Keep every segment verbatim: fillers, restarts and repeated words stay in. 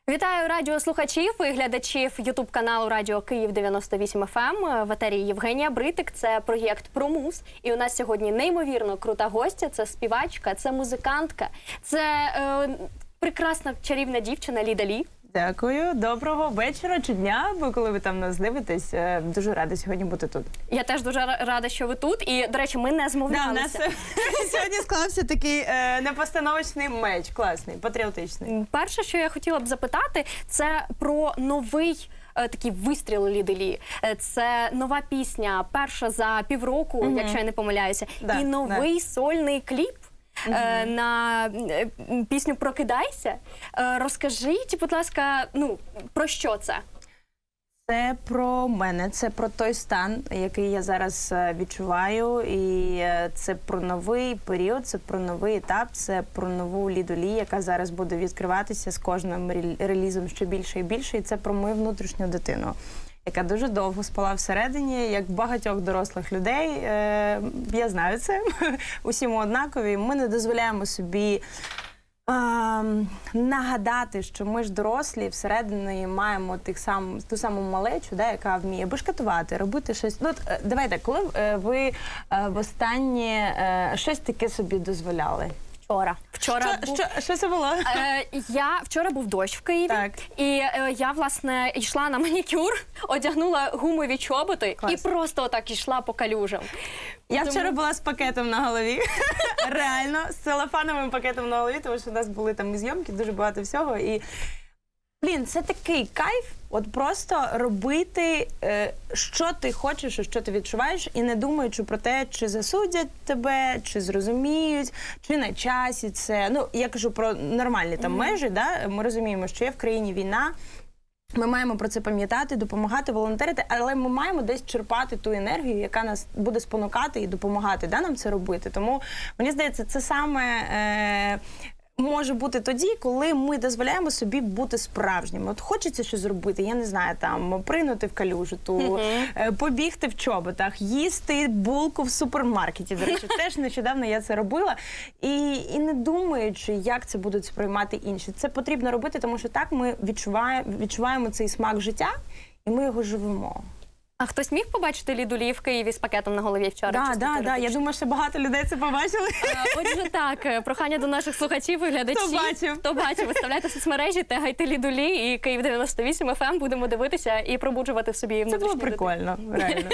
Вітаю радіослухачів і глядачів ютуб-каналу Радіо Київ дев'яносто вісім еф ем. В етері Євгенія Бритик. Це проєкт «Промуз». І у нас сьогодні неймовірно крута гостя. Це співачка, це музикантка, це е, прекрасна чарівна дівчина Ліда Лі. Дякую. Доброго вечора чи дня, бо коли ви там нас дивитесь. Дуже рада сьогодні бути тут. Я теж дуже рада, що ви тут. І, до речі, ми не змовлялися. Да, у нас сьогодні склався такий е, непостановочний меч. Класний, патріотичний. Перше, що я хотіла б запитати, це про новий е, такий вистріл Ліди Лі. Е, це нова пісня, перша за півроку, угу. якщо я не помиляюся. Да, і новий да. сольний кліп. Uh-huh. на пісню «Прокидайся». Розкажіть, будь ласка, ну, про що це? Це про мене, це про той стан, який я зараз відчуваю, і це про новий період, це про новий етап, це про нову Ліду Лі, яка зараз буде відкриватися з кожним релізом ще більше і більше, і це про мою внутрішню дитину, яка дуже довго спала всередині, як багатьох дорослих людей. Е, я знаю це, усі ми однакові. Ми не дозволяємо собі е, нагадати, що ми ж дорослі, всередині маємо тих сам, ту саму малечу, да, яка вміє бешкетувати, робити щось. Ну, от, давайте, коли ви е, востаннє е, щось таке собі дозволяли? Вчора. Вчора що, був... що, що це було? Е, я вчора був дощ в Києві, так. і е, я, власне, йшла на манікюр, одягнула гумові чоботи Клас. і просто отак йшла по калюжам. Я тому... вчора була з пакетом на голові, реально, з целофановим пакетом на голові, тому що у нас були там і зйомки, дуже багато всього, і блін, це такий кайф, от просто робити, е, що ти хочеш, що ти відчуваєш, і не думаючи про те, чи засудять тебе, чи зрозуміють, чи на часі це. Ну, я кажу про нормальні там mm-hmm. межі, да? Ми розуміємо, що є в країні війна, ми маємо про це пам'ятати, допомагати, волонтерити, але ми маємо десь черпати ту енергію, яка нас буде спонукати і допомагати, да, нам це робити. Тому, мені здається, це саме... Е, може бути тоді, коли ми дозволяємо собі бути справжніми. От хочеться щось зробити, я не знаю, там, пригнути в калюжу, ту, mm-hmm. побігти в чоботах, їсти булку в супермаркеті. До речі, теж нещодавно я це робила. І, і не думаючи, як це будуть сприймати інші. Це потрібно робити, тому що так ми відчуваємо, відчуваємо цей смак життя, і ми його живемо. А хтось міг побачити Ліду Лі в Києві з пакетом на голові вчора? Так, да, да, я думаю, що багато людей це побачили. А, отже, так, прохання до наших слухачів і глядачів. Хто бачив? Хто бачив, виставляйте соцмережі, тегайте Ліду Лі і Київ дев'яносто вісім еф ем, будемо дивитися і пробуджувати в собі внутрішню дитину. Це було прикольно, реально.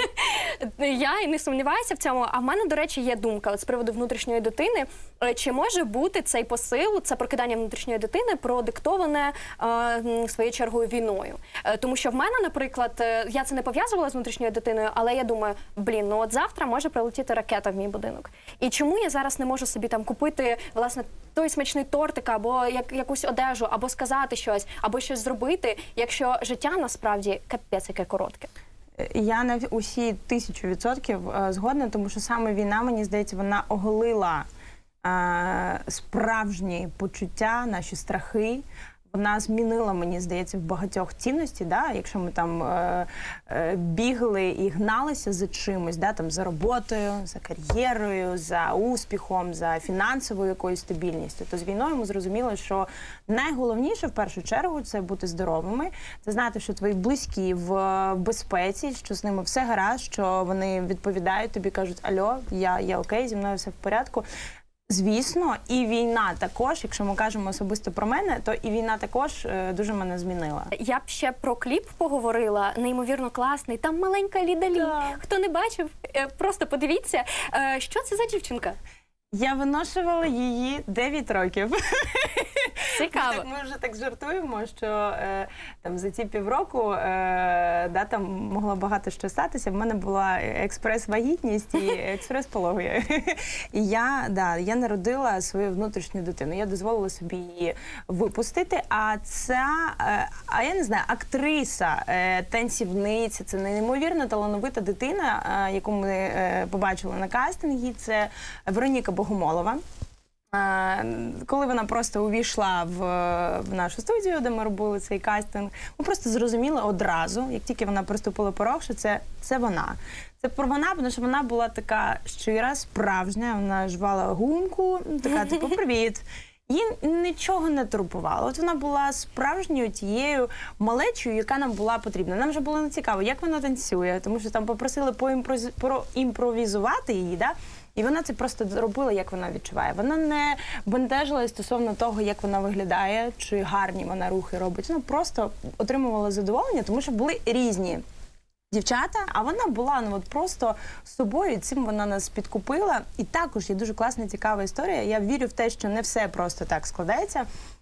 Я і не сумніваюся в цьому, а в мене, до речі, є думка от з приводу внутрішньої дитини. Чи може бути цей посил, це прокидання внутрішньої дитини, продиктоване е, своєю чергою війною? Е, тому що в мене, наприклад, я це не пов'язувала з внутрішньою дитиною, але я думаю, блін, ну от завтра може прилетіти ракета в мій будинок. І чому я зараз не можу собі там купити, власне, той смачний тортик, або як, якусь одежу, або сказати щось, або щось зробити, якщо життя насправді капець яке коротке? Я на усі тисячу відсотків згодна, тому що саме війна, мені здається, вона оголила е, справжні почуття, наші страхи. Вона змінила, мені здається, в багатьох цінності, да? Якщо ми там е, е, бігли і гналися за чимось, да? Там, за роботою, за кар'єрою, за успіхом, за фінансовою якоюсь стабільністю, то з війною ми зрозуміли, що найголовніше в першу чергу це бути здоровими, це знати, що твої близькі в безпеці, що з ними все гаразд, що вони відповідають тобі, кажуть, альо, я, я окей, зі мною все в порядку. Звісно, і війна також, якщо ми кажемо особисто про мене, то і війна також е, дуже мене змінила. Я б ще про кліп поговорила, неймовірно класний, там маленька Ліда Лі. Да. Хто не бачив, е, просто подивіться, е, що це за дівчинка? Я виношувала її дев'ять років. Цікаво. Ми, так, ми вже так жартуємо, що е, там, за ці півроку е, да, там могло багато що статися. В мене була експрес-вагітність і експрес-пологи. І я, да, я народила свою внутрішню дитину. Я дозволила собі її випустити. А ця, е, а я не знаю, актриса, е, танцівниця, це неймовірно талановита дитина, е, яку ми е, побачили на кастингі. Це Вероніка Богомолова. Коли вона просто увійшла в, в нашу студію, де ми робили цей кастинг, ми просто зрозуміли одразу, як тільки вона приступила порог, що це, це вона. Це про вона, тому що вона була така щира, справжня, вона жвала гумку, така типу «привіт». їй нічого не турбувало. От вона була справжньою тією малечою, яка нам була потрібна. Нам вже було не цікаво, як вона танцює, тому що там попросили поімпроз- проімпровізувати її, да? І вона це просто робила, як вона відчуває. Вона не бентежилась стосовно того, як вона виглядає, чи гарні вона рухи робить. Вона просто отримувала задоволення, тому що були різні дівчата, а вона була ну, от просто собою, і цим вона нас підкупила. І також є дуже класна, цікава історія. Я вірю в те, що не все просто так складається.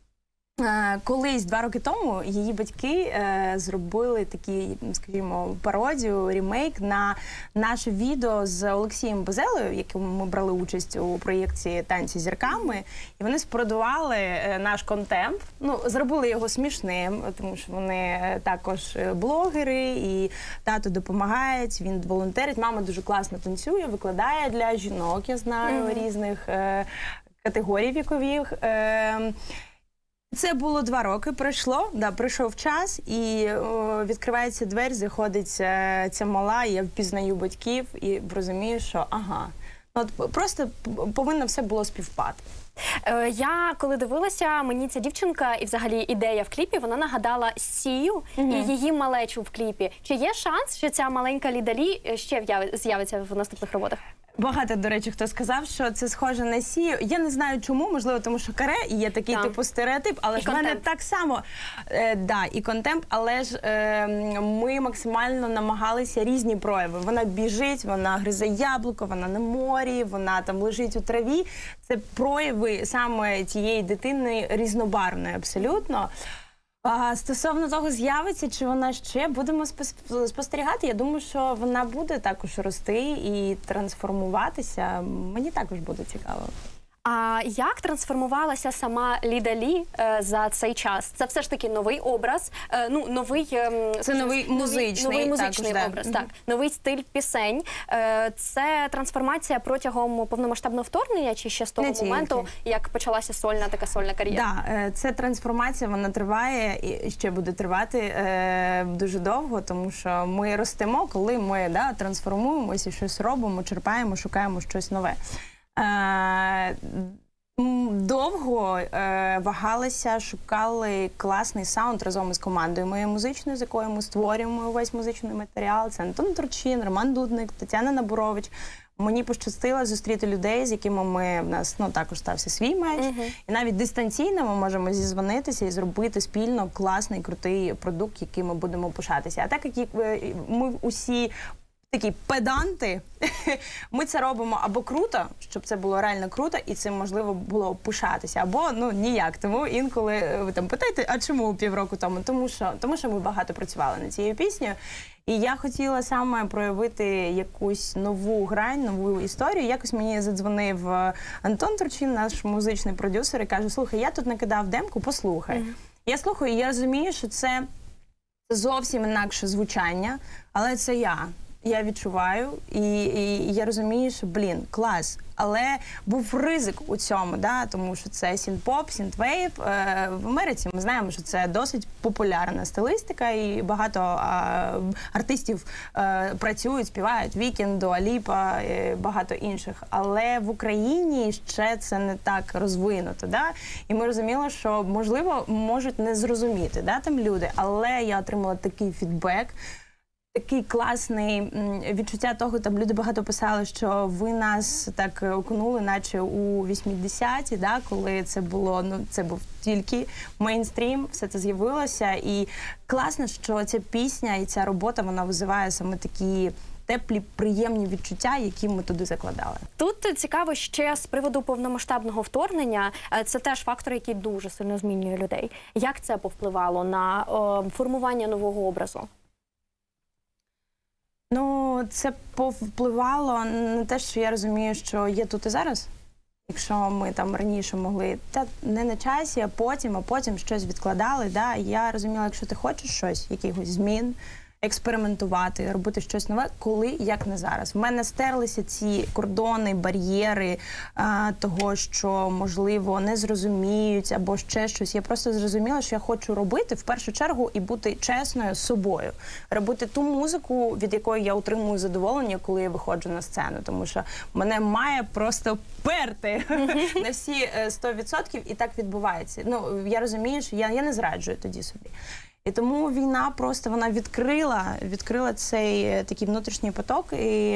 Колись, два роки тому, її батьки е, зробили такі, скажімо, пародію, ремейк на наше відео з Олексієм Базелою, в якому ми брали участь у проєкті «Танці з зірками». І вони спародували е, наш контент, ну, зробили його смішним, тому що вони також блогери, і тато допомагає, він волонтерить. Мама дуже класно танцює, викладає для жінок, я знаю, mm-hmm. різних е, категорій вікових. Е, Це було два роки, пройшло, да, пройшов час, і о, відкривається двері, заходить е, ця мала, і я впізнаю батьків і розумію, що ага, от просто повинно все було співпати. Е, я коли дивилася, мені ця дівчинка і взагалі ідея в кліпі, вона нагадала Сію угу. і її малечу в кліпі. Чи є шанс, що ця маленька Лідалі ще з'явиться в наступних роботах? Багато, до речі, хто сказав, що це схоже на Сію. Я не знаю чому, можливо, тому що каре і є такий так. типу стереотип, але і ж в мене так само, е, да, і контемп, але ж е, ми максимально намагалися різні прояви. Вона біжить, вона гризе яблуко, вона на морі, вона там лежить у траві. Це прояви саме тієї дитини різнобарвної абсолютно. А стосовно того, з'явиться, чи вона ще, будемо спостерігати. Я думаю, що вона буде також рости і трансформуватися. Мені також буде цікаво. А як трансформувалася сама Лідалі е, за цей час? Це все ж таки новий образ, е, ну, новий... Е, це новий музичний, новий музичний також, образ, да. так. Mm-hmm. Новий стиль пісень. Е, це трансформація протягом повномасштабного вторгнення, чи ще з того Не моменту, тільки. як почалася сольна така сольна кар'єра? Да, це трансформація, вона триває і ще буде тривати е, дуже довго, тому що ми ростемо, коли ми да, трансформуємося, щось робимо, черпаємо, шукаємо щось нове. Е, довго е, вагалися, шукали класний саунд разом із командою моєю музичною, з якою ми створюємо увесь музичний матеріал. Це Антон Турчин, Роман Дудник, Тетяна Наборович. Мені пощастило зустріти людей, з якими ми, в нас ну, також стався свій меч. Uh-huh. І навіть дистанційно ми можемо зізвонитися і зробити спільно класний, крутий продукт, який ми будемо пишатися. А так як ми усі такі педанти, ми це робимо або круто, щоб це було реально круто, і цим можливо було пишатися, або ну ніяк. Тому інколи ви там питаєте, а чому півроку тому? Тому що, тому що ми багато працювали над цією піснею. І я хотіла саме проявити якусь нову грань, нову історію. Якось мені задзвонив Антон Турчин, наш музичний продюсер, і каже: слухай, я тут накидав демку, послухай. Mm-hmm. Я слухаю, і я розумію, що це зовсім інакше звучання, але це я. Я відчуваю, і, і я розумію, що, блін, клас. Але був ризик у цьому, да? Тому що це сінт-поп, сінт-вейв. Е, в Америці ми знаємо, що це досить популярна стилістика, і багато а, артистів е, працюють, співають, Вікенд, Дуа Ліпа, е, багато інших. Але в Україні ще це не так розвинуто. Да? І ми розуміли, що, можливо, можуть не зрозуміти, да, там люди. Але я отримала такий фідбек, такий класний відчуття того, там люди багато писали, що ви нас так окунули, наче у вісімдесяті, да, коли це було, ну, це був тільки мейнстрім, все це з'явилося. І класно, що ця пісня і ця робота, вона визиває саме такі теплі, приємні відчуття, які ми туди закладали. Тут цікаво ще з приводу повномасштабного вторгнення. Це теж фактор, який дуже сильно змінює людей. Як це повпливало на о, формування нового образу? Ну, це повпливало на те, що я розумію, що є тут і зараз. Якщо ми там раніше могли, та не на часі, а потім, а потім щось відкладали, да, я розуміла, якщо ти хочеш щось, якихось змін, експериментувати, робити щось нове, коли, як не зараз. В мене стерлися ці кордони, бар'єри а, того, що, можливо, не зрозуміють або ще щось. Я просто зрозуміла, що я хочу робити в першу чергу і бути чесною з собою. Робити ту музику, від якої я отримую задоволення, коли я виходжу на сцену. Тому що мене має просто перти на всі сто відсотків, і так відбувається. Ну, я розумію, що я, я не зраджую тоді собі. І тому війна просто, вона відкрила, відкрила цей такий внутрішній поток і,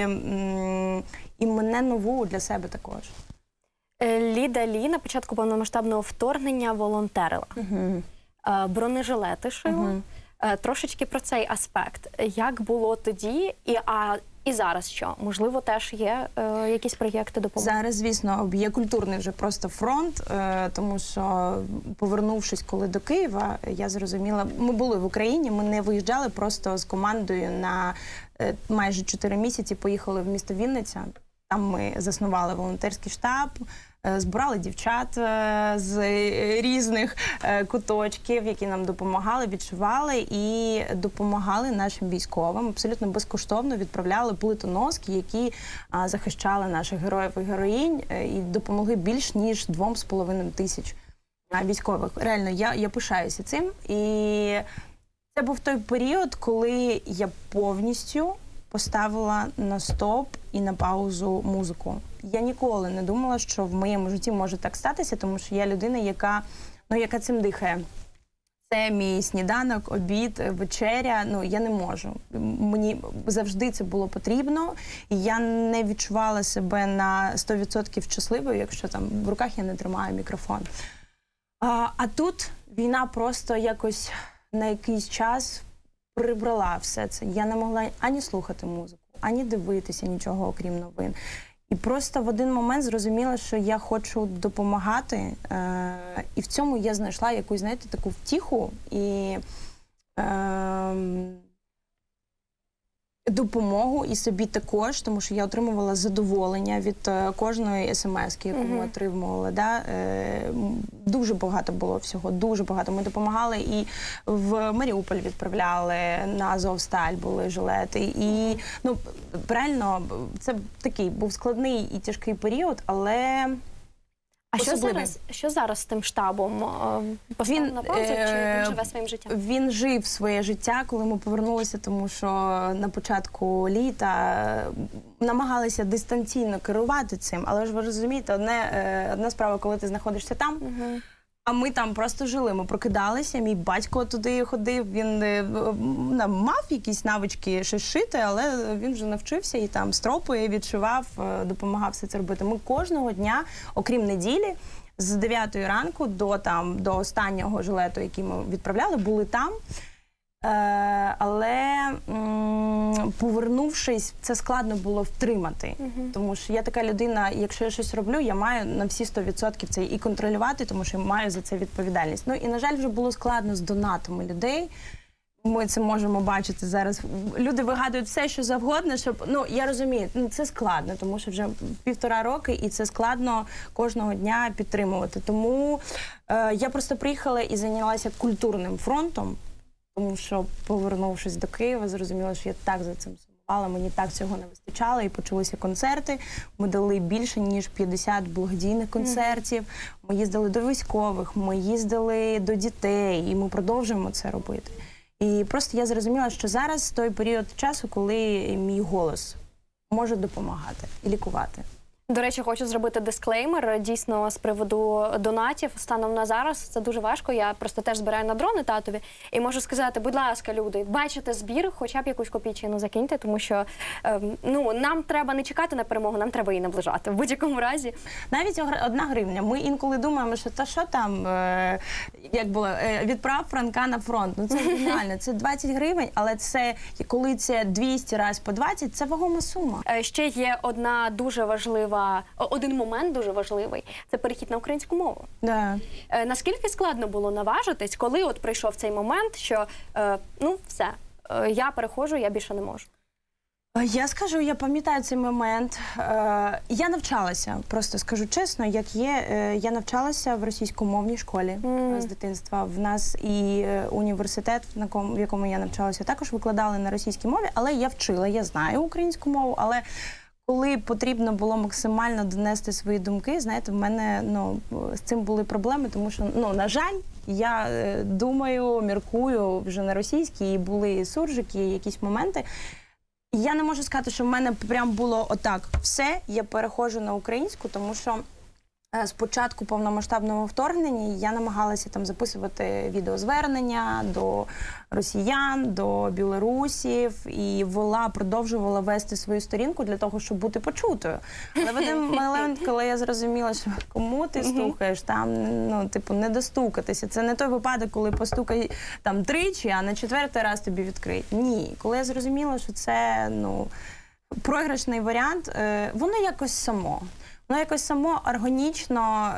і мене нову для себе також. Ліда Лі на початку повномасштабного вторгнення волонтерила. Угу. Бронежилети шила. Угу. Трошечки про цей аспект. Як було тоді, і, а, і зараз що? Можливо, теж є е, якісь проєкти допомоги? Зараз, звісно, є культурний вже просто фронт, е, тому що, повернувшись коли до Києва, я зрозуміла, ми були в Україні, ми не виїжджали просто з командою на е, майже чотири місяці, поїхали в місто Вінниця. Там ми заснували волонтерський штаб, збирали дівчат з різних куточків, які нам допомагали, відшивали і допомагали нашим військовим. Абсолютно безкоштовно відправляли плитоноски, які захищали наших героїв і героїнь, і допомогли більш ніж двом з половиною тисяч військових. Реально, я, я пишаюся цим. І це був той період, коли я повністю поставила на стоп і на паузу музику. Я ніколи не думала, що в моєму житті може так статися, тому що я людина, яка, ну, яка цим дихає. Це мій сніданок, обід, вечеря. Ну, я не можу. Мені завжди це було потрібно. І я не відчувала себе на сто відсотків щасливою, якщо там в руках я не тримаю мікрофон. А, а тут війна просто якось на якийсь час прибрала все це. Я не могла ані слухати музику, ані дивитися нічого, окрім новин. І просто в один момент зрозуміла, що я хочу допомагати. Е, і в цьому я знайшла якусь, знаєте, таку втіху і е, допомогу і собі також, тому що я отримувала задоволення від кожної смс-ки, яку ми отримували. Да? Е, дуже багато було всього, дуже багато. Ми допомагали і в Маріуполь відправляли, на Азовсталь були жилети. І, ну, реально, це такий був складний і тяжкий період, але А що зараз, що зараз з тим штабом? Поставив на паузу, чи він живе своїм життям? Він жив своє життя, коли ми повернулися, тому що на початку літа намагалися дистанційно керувати цим. Але ж ви розумієте, одне, одна справа, коли ти знаходишся там, угу. А ми там просто жили, ми прокидалися, мій батько туди ходив, він мав якісь навички щось шити, але він вже навчився і там стропи відшивав, допомагав все це робити. Ми кожного дня, окрім неділі, з дев'ятої ранку до, там, до останнього жилету, який ми відправляли, були там. Е, але м, повернувшись, це складно було втримати. Uh-huh. Тому що я така людина, якщо я щось роблю, я маю на всі сто відсотків це і контролювати, тому що я маю за це відповідальність. Ну і, на жаль, вже було складно з донатами людей. Ми це можемо бачити зараз. Люди вигадують все, що завгодно, щоб, ну, я розумію, ну, це складно, тому що вже півтора роки, і це складно кожного дня підтримувати. Тому е, я просто приїхала і зайнялася культурним фронтом. Тому що, повернувшись до Києва, зрозуміла, що я так за цим сумувала, мені так цього не вистачало, і почалися концерти. Ми дали більше, ніж п'ятдесят благодійних концертів. Ми їздили до військових, ми їздили до дітей, і ми продовжуємо це робити. І просто я зрозуміла, що зараз той період часу, коли мій голос може допомагати і лікувати. До речі, хочу зробити дисклеймер. Дійсно, з приводу донатів станом на зараз це дуже важко. Я просто теж збираю на дрони татові. І можу сказати, будь ласка, люди, бачите збір, хоча б якусь копійчину закиньте, тому що е, ну, нам треба не чекати на перемогу, нам треба її наближати. В будь-якому разі. Навіть одна гривня. Ми інколи думаємо, що та що там, е, як було, е, відправ Франка на фронт. Ну це геніально. Це двадцять гривень, але це, коли це двісті разів по двадцять, це вагома сума. Е, ще є одна дуже важлива Один момент дуже важливий – це перехід на українську мову. Да. Е, наскільки складно було наважитись, коли от прийшов цей момент, що, е, ну, все, е, я переходжу, я більше не можу? Я скажу, я пам'ятаю цей момент. Е, я навчалася, просто скажу чесно, як є, е, я навчалася в російськомовній школі mm. з дитинства. В нас і е, університет, на кому, в якому я навчалася, також викладали на російській мові, але я вчила, я знаю українську мову, але коли потрібно було максимально донести свої думки, знаєте, в мене, ну, з цим були проблеми, тому що, ну, на жаль, я е, думаю, міркую вже на російській, і були суржики, якісь моменти. Я не можу сказати, що в мене прям було отак все, я переходжу на українську, тому що е, з початку повномасштабного вторгнення я намагалася там записувати відеозвернення до росіян, до білорусів і вела, продовжувала вести свою сторінку для того, щоб бути почутою. Але в один момент, коли я зрозуміла, що кому ти стукаєш, там, ну, типу, не достукатися. Це не той випадок, коли постукай там тричі, а на четвертий раз тобі відкриють. Ні. Коли я зрозуміла, що це, ну, програшний варіант, е, воно якось само. Воно якось само органічно,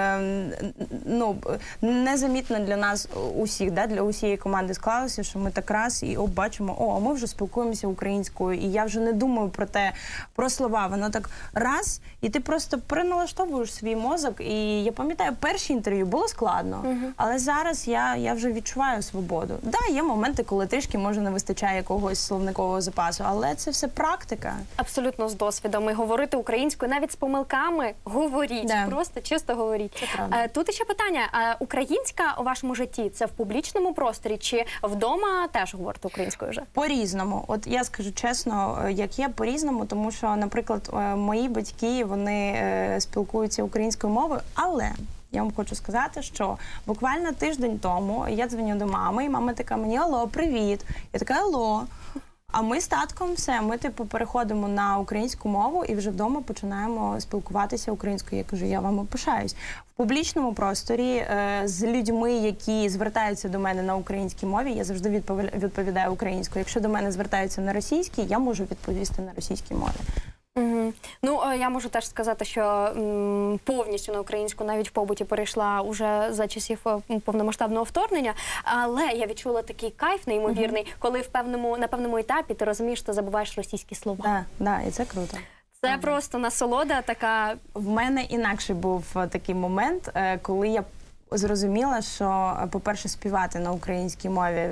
е, ну, незамітно для нас усіх, да, для усієї команди склалося, що ми так раз і о, бачимо, о, а ми вже спілкуємося українською, і я вже не думаю про те, про слова, воно так раз, і ти просто переналаштовуєш свій мозок, і я пам'ятаю, перші інтерв'ю було складно, uh-huh. але зараз я, я вже відчуваю свободу. Да, є моменти, коли трішки, може, не вистачає якогось словникового запасу, але це все практика. Абсолютно з досвідом, і говорити українською, навіть з помилками, говоріть, да. Просто чисто говоріть. Тут ще питання, українська у вашому житті, це в публічному просторі, чи вдома теж говорите українською вже? По-різному. От я скажу чесно, як є, по-різному, тому що, наприклад, мої батьки, вони спілкуються українською мовою, але я вам хочу сказати, що буквально тиждень тому я дзвоню до мами, і мама така мені: алло, привіт. Я така: алло. А ми з татком все, ми, типу, переходимо на українську мову і вже вдома починаємо спілкуватися українською. Я кажу, я вам пишаюсь. В публічному просторі е, з людьми, які звертаються до мене на українській мові, я завжди відповідаю українською. Якщо до мене звертаються на російській, я можу відповісти на російській мові. Угу. Ну, я можу теж сказати, що м, повністю на українську навіть в побуті перейшла уже за часів повномасштабного вторгнення, але я відчула такий кайф неймовірний, угу. коли в певному, на певному етапі ти розумієш, що забуваєш російські слова. Так, да, і це круто. Це ага. просто насолода така. В мене інакший був такий момент, коли я зрозуміла, що, по-перше, співати на українській мові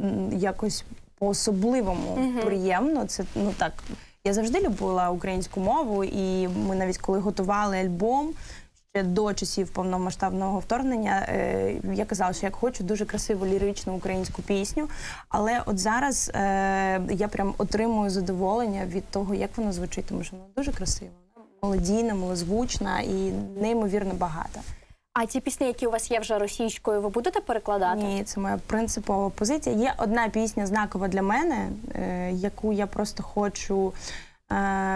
якось по-особливому угу. приємно. Це, ну так, я завжди любила українську мову, і ми навіть коли готували альбом, ще до часів повномасштабного вторгнення, е, я казала, що як хочу дуже красиву ліричну українську пісню, але от зараз е, я прям отримую задоволення від того, як вона звучить, тому що вона дуже красива, мелодійна, милозвучна і неймовірно багата. А ті пісні, які у вас є вже російською, ви будете перекладати? Ні, це моя принципова позиція. Є одна пісня знакова для мене, е, яку я просто хочу е,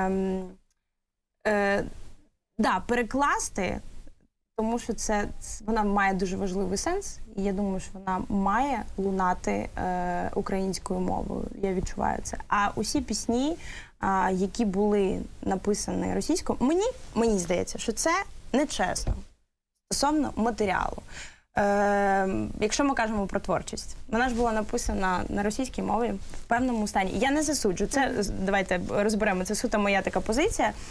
е, да, перекласти, тому що це, вона має дуже важливий сенс, і я думаю, що вона має лунати е, українською мовою. Я відчуваю це. А усі пісні, е, які були написані російською, мені, мені здається, що це нечесно. Стосовно матеріалу. Е, якщо ми кажемо про творчість, вона ж була написана на російській мові в певному стані. Я не засуджу, це, давайте розберемо, це суто моя така позиція. Е,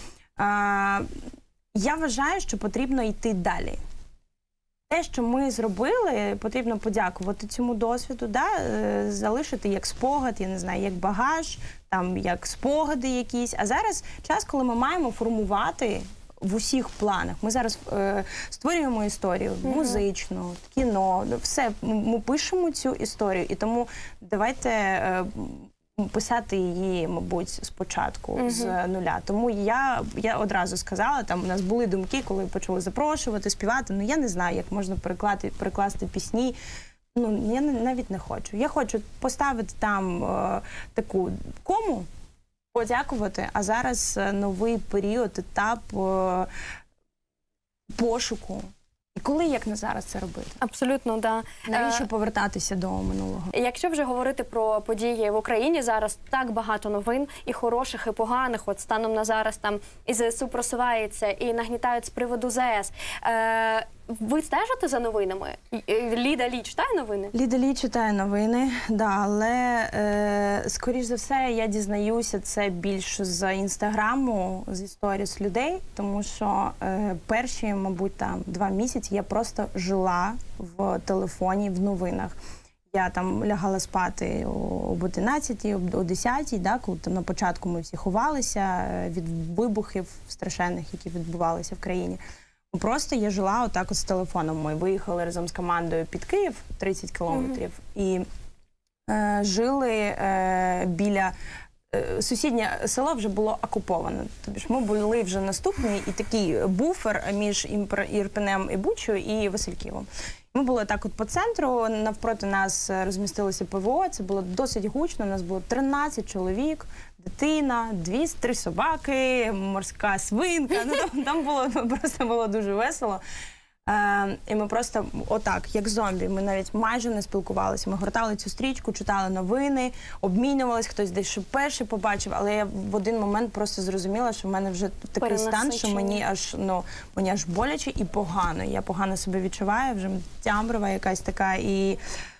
я вважаю, що потрібно йти далі. Те, що ми зробили, потрібно подякувати цьому досвіду, да? е, залишити як спогад, я не знаю, як багаж, там, як спогади якісь. А зараз час, коли ми маємо формувати в усіх планах. Ми зараз е, створюємо історію, mm-hmm. музичну, кіно, все. Ми пишемо цю історію, і тому давайте е, писати її, мабуть, спочатку, mm-hmm. з нуля. Тому я, я одразу сказала, там у нас були думки, коли почали запрошувати, співати, ну я не знаю, як можна перекласти, перекласти пісні. Ну, я навіть не хочу. Я хочу поставити там е, таку кому, подякувати, а зараз новий період, етап е, пошуку. І коли, як не зараз, це робити? Абсолютно, да. Навіщо повертатися до минулого? Якщо вже говорити про події в Україні, зараз так багато новин, і хороших, і поганих. От станом на зараз там і ЗСУ просувається, і нагнітають з приводу ЗС. Е, ви стежите за новинами? Ліда Лі читає новини? Ліда Лі читає новини, да, але, е, скоріш за все, я дізнаюся це більше з інстаграму, з історіс людей, тому що е, перші, мабуть, там два місяці я просто жила в телефоні, в новинах. Я там лягала спати об одинадцятій, о десятій, да, коли там на початку ми всі ховалися від вибухів страшенних, які відбувалися в країні. Просто я жила отак от з телефоном. Ми виїхали разом з командою під Київ, тридцять кілометрів, mm-hmm. і е, жили е, біля... Е, сусіднє село вже було окуповано. Тобто ж ми були вже наступний і такий буфер між Ірпенем і Бучою і Васильківом. Ми були так от по центру, навпроти нас розмістилося ПВО, це було досить гучно, у нас було тринадцять чоловік, дитина, дві, три собаки, морська свинка, ну там, там було, просто було дуже весело. Е, і ми просто отак, як зомбі, ми навіть майже не спілкувалися. Ми гортали цю стрічку, читали новини, обмінювалися, хтось десь що перший побачив, але я в один момент просто зрозуміла, що в мене вже такий стан, що мені аж, ну, мені аж боляче і погано. Я погано себе відчуваю, вже тямброва якась така, і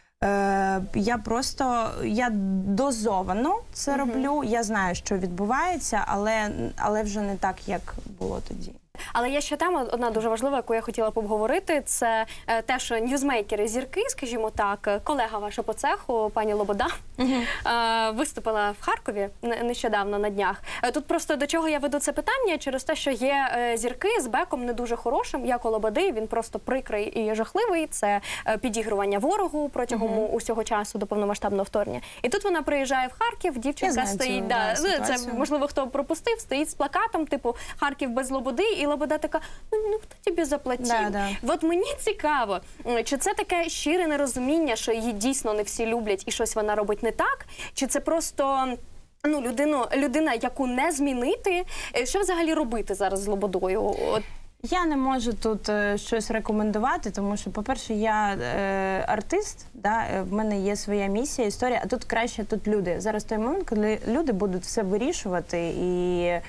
е, я просто, я дозовано це роблю, я знаю, що відбувається, але, але вже не так, як було тоді. Але є ще тема, одна дуже важлива, яку я хотіла б обговорити, це те, що ньюзмейкери, зірки, скажімо так, колега ваша по цеху, пані Лобода, uh-huh. виступила в Харкові нещодавно на днях. Тут просто до чого я веду це питання, через те, що є зірки з беком не дуже хорошим, як у Лободи, він просто прикрий і жахливий, це підігрування ворогу протягом uh-huh. усього часу до повномасштабного вторгнення. І тут вона приїжджає в Харків, дівчинка стоїть, да, це, можливо, хто пропустив, стоїть з плакатом, типу «Харків без Лободи», і Лобода така, ну, ну хто тобі заплатив? Да, да. От мені цікаво, чи це таке щире нерозуміння, що її дійсно не всі люблять і щось вона робить не так, чи це просто ну, людину, людина, яку не змінити? Що взагалі робити зараз з Лободою? От. Я не можу тут е, щось рекомендувати, тому що, по-перше, я е, артист, да, в мене є своя місія, історія, а тут краще тут люди. Зараз той момент, коли люди будуть все вирішувати і е,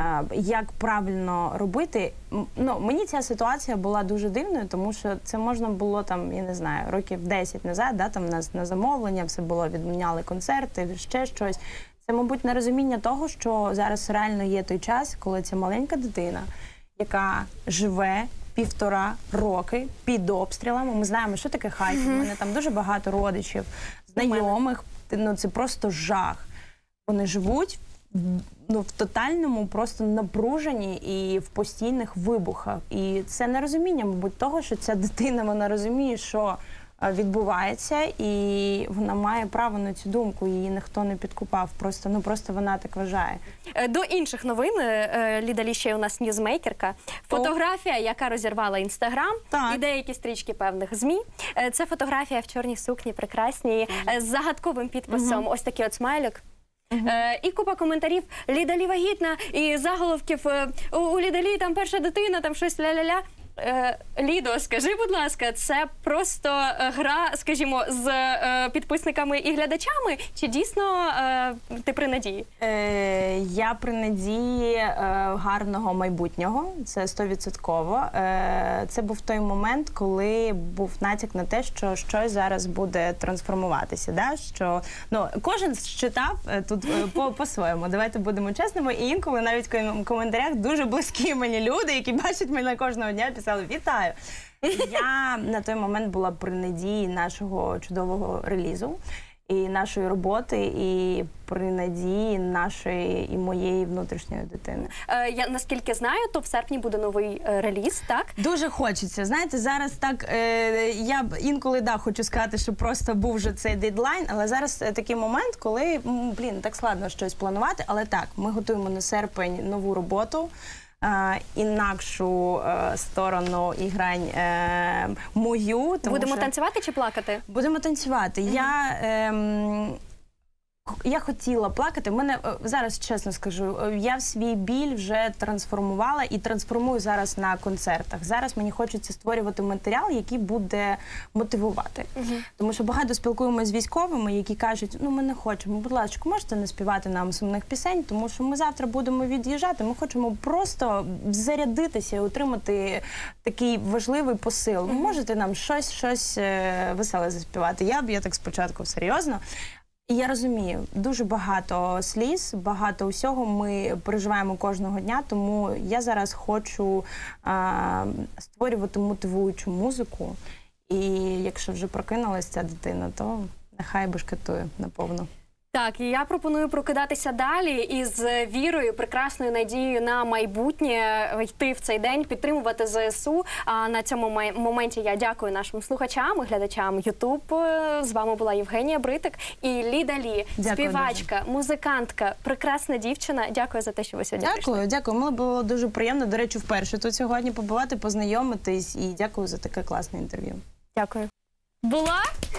як правильно робити. Ну, мені ця ситуація була дуже дивною, тому що це можна було там, я не знаю, років десять назад, да, там у нас на замовлення все було, відміняли концерти, ще щось. Це, мабуть, нерозуміння того, що зараз реально є той час, коли ця маленька дитина, яка живе півтора роки під обстрілами. Ми знаємо, що таке Харків. У мене там дуже багато родичів, знайомих. Ну, це просто жах. Вони живуть ну, в тотальному просто напруженні і в постійних вибухах. І це нерозуміння, мабуть, того, що ця дитина, вона розуміє, що відбувається, і вона має право на цю думку, її ніхто не підкупав, просто, ну, просто вона так вважає. До інших новин, Ліда Лі ще у нас ньюзмейкерка. Фотографія, яка розірвала Інстаграм і деякі стрічки певних ЗМІ. Це фотографія в чорній сукні, прекрасній, з загадковим підписом, ось такий от смайлик. Uh-huh. І купа коментарів, Ліда Лі вагітна, і заголовків, у Ліда Лі там перша дитина, там щось ля-ля-ля. Е, Лідо, скажи, будь ласка, це просто гра, скажімо, з е, підписниками і глядачами, чи дійсно е, ти при надії? Е, я при надії е, гарного майбутнього, це стовідсотково. Е, це був той момент, коли був натяк на те, що щось зараз буде трансформуватися. Да? Що, ну, кожен читав тут по, по-своєму, давайте будемо чесними, і інколи навіть в коментарях дуже близькі мені люди, які бачать мене кожного дня, писали «Вітаю». Я на той момент була при надії нашого чудового релізу і нашої роботи, і при надії нашої і моєї внутрішньої дитини. Е, я наскільки знаю, то в серпні буде новий е, реліз, так? Дуже хочеться. Знаєте, зараз так, е, я інколи, да, хочу сказати, що просто був вже цей дедлайн, але зараз такий момент, коли, блін, так складно щось планувати, але так, ми готуємо на серпень нову роботу. Uh, інакшу uh, сторону і грань uh, мою. Тому Будемо що... танцювати чи плакати? Будемо танцювати. Mm-hmm. Я, um, Я хотіла плакати. В мене, зараз чесно скажу, я в свій біль вже трансформувала і трансформую зараз на концертах. Зараз мені хочеться створювати матеріал, який буде мотивувати. Угу. Тому що багато спілкуємося з військовими, які кажуть, ну ми не хочемо, будь ласка, можете не співати нам сумних пісень, тому що ми завтра будемо від'їжджати, ми хочемо просто зарядитися і отримати такий важливий посил. Угу. Можете нам щось, щось веселе заспівати? Я б, я так спочатку серйозно. І я розумію, дуже багато сліз, багато усього ми переживаємо кожного дня, тому я зараз хочу а, створювати мотивуючу музику. І якщо вже прокинулася ця дитина, то нехай бешкетує наповну. Так, і я пропоную прокидатися далі із вірою, прекрасною надією на майбутнє, йти в цей день, підтримувати ЗСУ. А на цьому моменті я дякую нашим слухачам і глядачам Ютуб. З вами була Євгенія Бритик і Ліда Лі, дякую, співачка, дуже. Музикантка, прекрасна дівчина. Дякую за те, що ви сьогодні дякую, прийшли. Дякую, мені було дуже приємно, до речі, вперше тут сьогодні побувати, познайомитись і дякую за таке класне інтерв'ю. Дякую. Була?